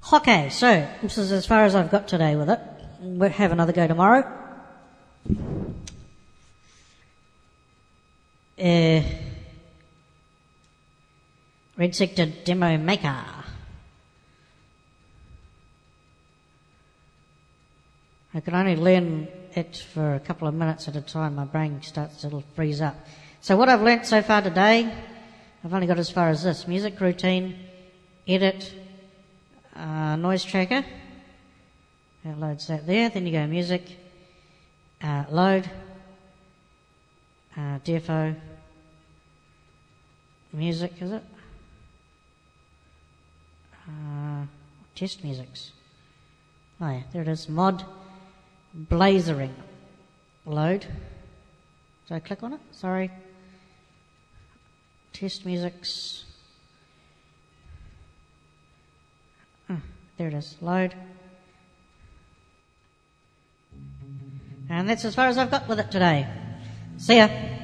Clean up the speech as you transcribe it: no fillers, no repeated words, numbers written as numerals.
Okay, so this is as far as I've got today with it. We'll have another go tomorrow. Red Sector Demo Maker. I can only learn it for a couple of minutes at a time. My brain starts to freeze up. So what I've learnt so far today, I've only got as far as this. Music routine, edit, noise tracker. That loads that there. Then you go music, load, defo, music, is it? Test musics. Oh yeah, there it is. Mod blazering. Load. Did I click on it? Sorry. Test musics. There it is. Load. And that's as far as I've got with it today. See ya.